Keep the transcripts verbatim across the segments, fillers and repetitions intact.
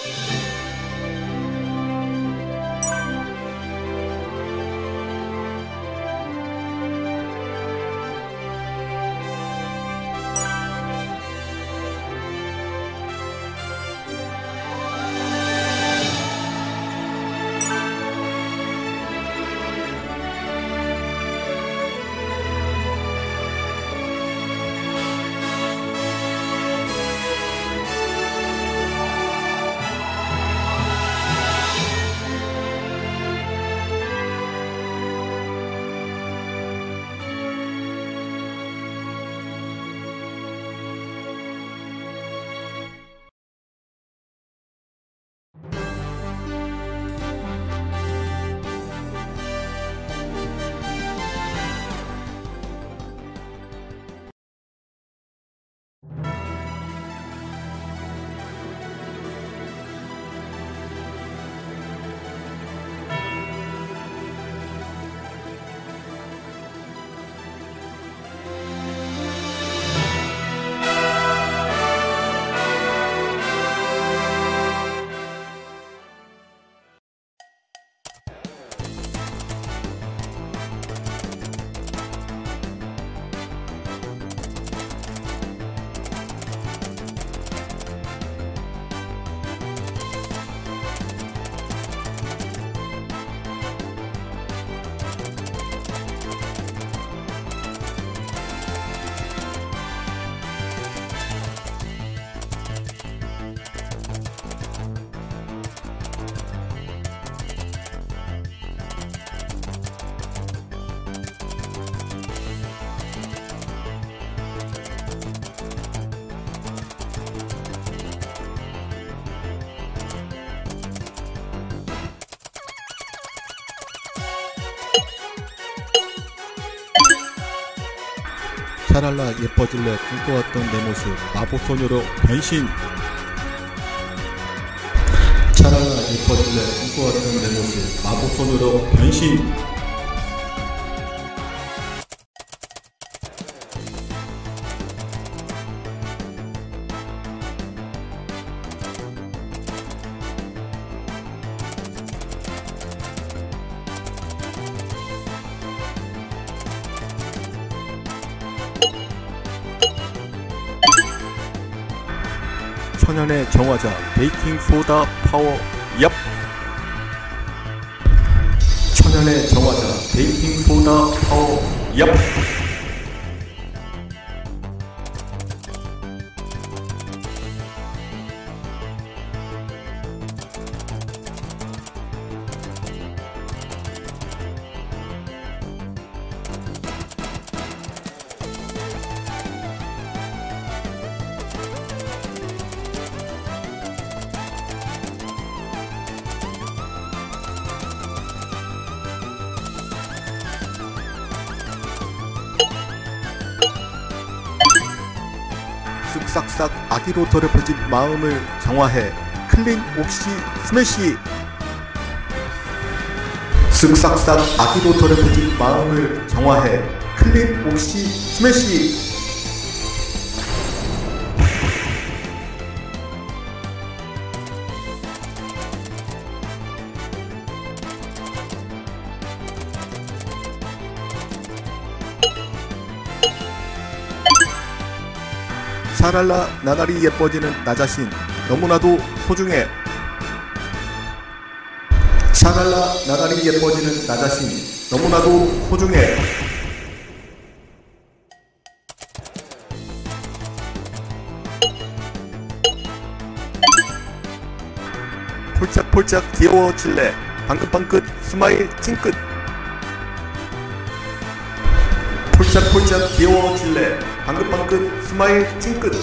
샤랄라 예뻐질래 꿈꿔왔던 내 모습 마법소녀로 변신. 샤랄라 예뻐질래 꿈꿔왔던 내 모습 마법소녀로 변신. 천연의 정화자 베이킹소다 파워 얍. 천연의 정화자 베이킹소다 파워 얍. 쓱싹싹 아기로 더럽혀진 마음을 정화해 클린 옥시 스매시. 쓱싹싹 아기로 더럽혀진 마음을 정화해 클린 옥시 스매시. 샤랄라 나날이 예뻐지는 나 자신 너무나도 소중해. 샤랄라 나날이 예뻐지는 나 자신 너무나도 소중해. 폴짝폴짝 귀여워질래 방긋방긋 스마일 찡긋. 폴짝폴짝 귀여워질래 방긋방긋 스마일 찡긋.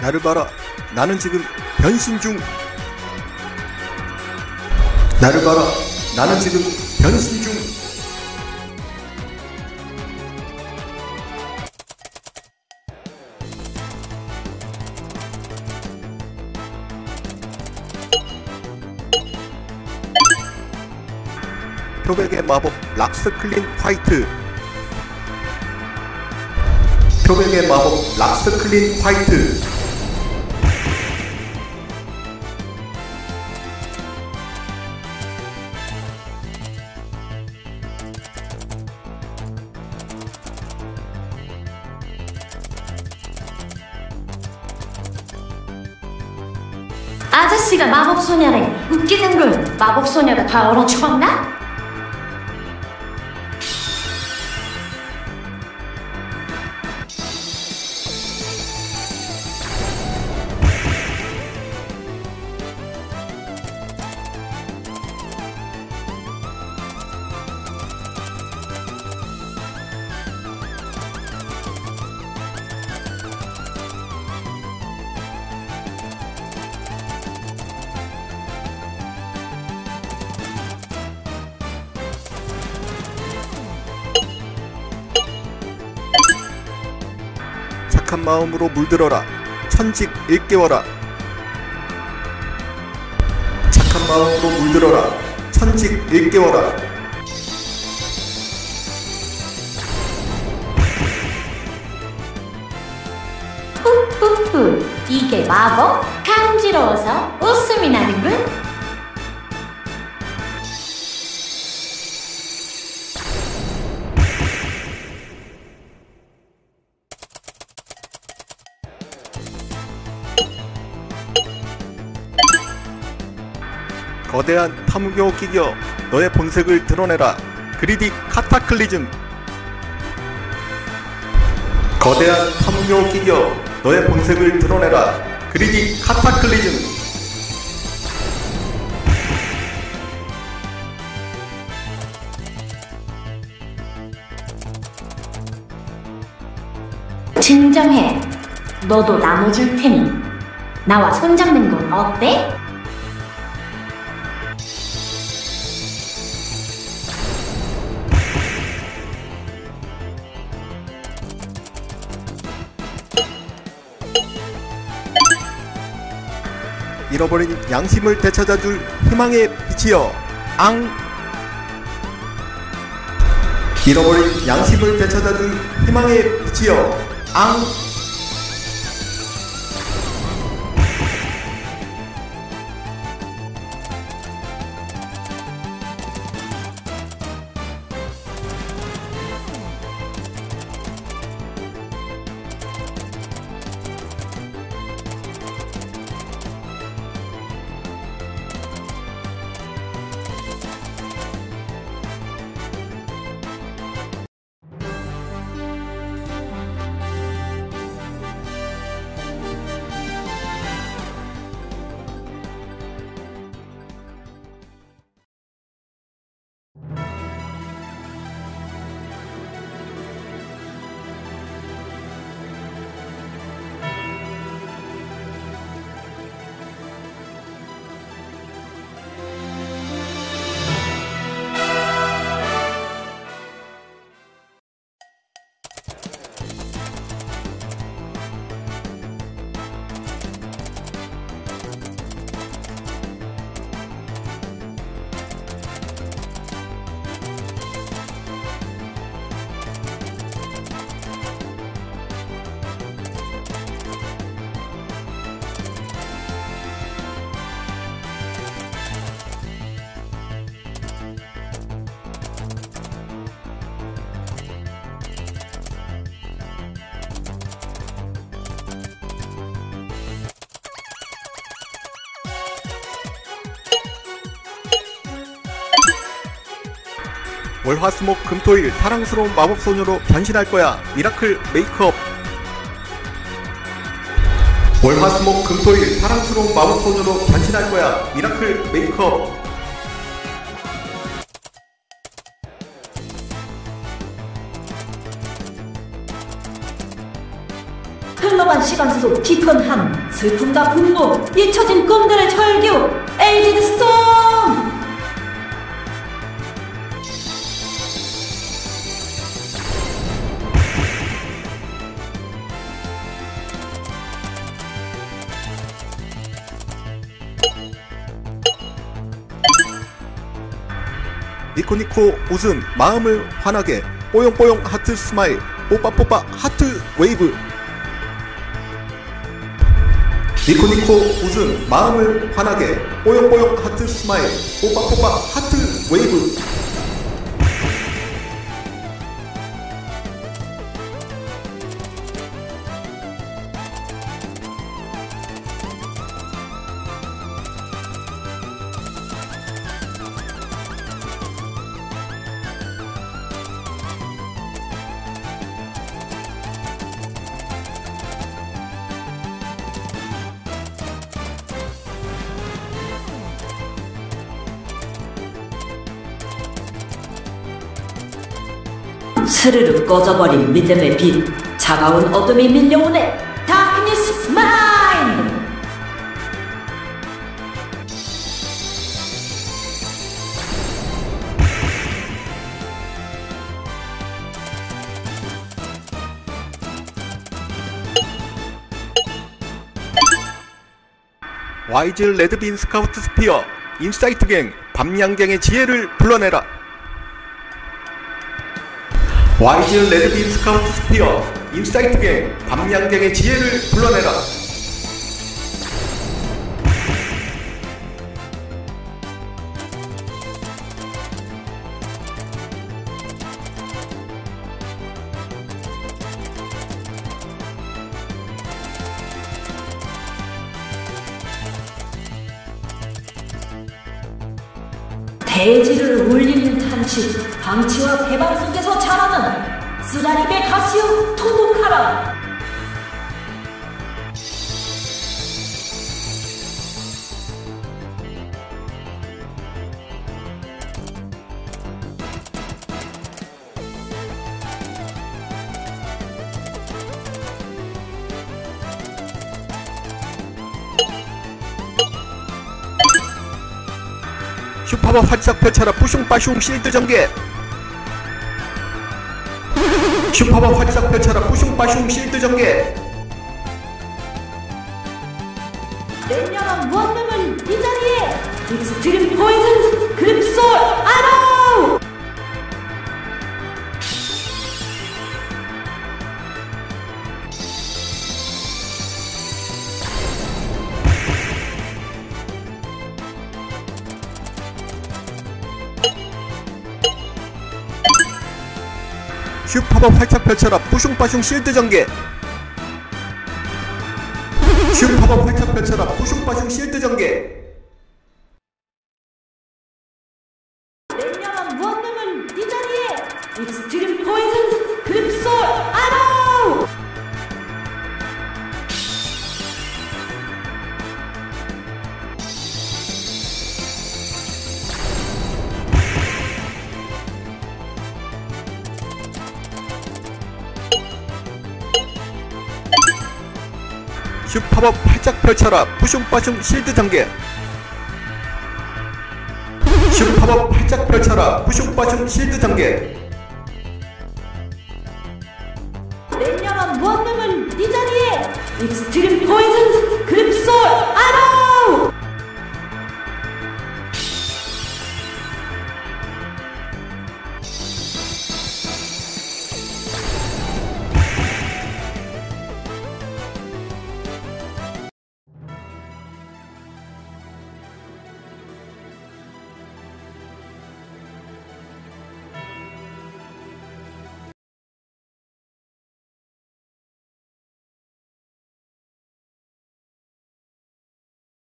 나를 봐라. 나는 지금 변신 중. 나를 봐라. 나는 지금 변신 중. 표백의 마법 락스 클린 화이트. 표백의 마법 락스 클린 화이트. 아저씨가 마법소녀래. 웃기는걸. 마법소녀가 다 얼어 죽었나? 착한 마음으로 물들어라. 천직 일깨워라. 착한 마음으로 물들어라. 천직 일깨워라. 후후후. 이게 마법? 간지러워서 웃음이 나는군. 거대한 탐욕 기겨 너의 본색을 드러내라. 그리디 카타클리즘. 거대한 탐욕 기겨 너의 본색을 드러내라. 그리디 카타클리즘. 진정해. 너도 나무 줄 테니 나와 손잡는 건 어때? 잃어버린 양심을 되찾아줄 희망의 빛이여. 앙. 잃어버린 양심을 되찾아줄 희망의 빛이여. 앙. 월화수목 금토일 사랑스러운 마법소녀로 변신할 거야. 미라클 메이크업. 월화수목 금토일 사랑스러운 마법소녀로 변신할 거야. 미라클 메이크업. 클로바 시간 속 깊은 함, 슬픔과 분노, 잊혀진 꿈들의 절규, 에이지드 스톰! 니코니코 웃음 마음을 환하게 뽀용뽀용 하트 스마일 뽀빠뽀빠 하트 웨이브. 니코니코 웃음 마음을 환하게 뽀용뽀용 하트 스마일 뽀빠뽀빠 하트 웨이브. 스르르 꺼져버린 믿음의 빛, 차가운 어둠이 밀려오네. 다크니스 마인드. 와이즈 레드빈 스카우트 스피어 인사이트 갱 밤양갱의 지혜를 불러내라. 와이즈 레드빈 스카우트 스피어 인사이트 갱 밤양갱의 지혜를 불러내라. 대지를 울리는 탄식, 방치와 배반 속에서 자라는 쓰라림의 가시오 토독하라. 슈퍼법 활짝 펼쳐라 뿌숑빠숑 실드 전개. 슈퍼법 활짝 펼쳐라 뿌숑빠숑 실드 전개. 맹렬한 원능은 이 자리에. 익스트림 포이즌 그립솔 아로우. 슈퍼법 활짝 펼쳐라 뿌숑빠숑 실드 전개. 슈퍼법 활짝 펼쳐라 뿌숑빠숑 실드 전개. 맹렬한 원능은 이 자리에. 익스트림 포이즌 그립솔 아로우. 슈퍼법 활짝 펼쳐라 뿌숑빠숑 실드 전개. 슈퍼법 활짝 펼쳐라 뿌숑빠숑 실드 전개.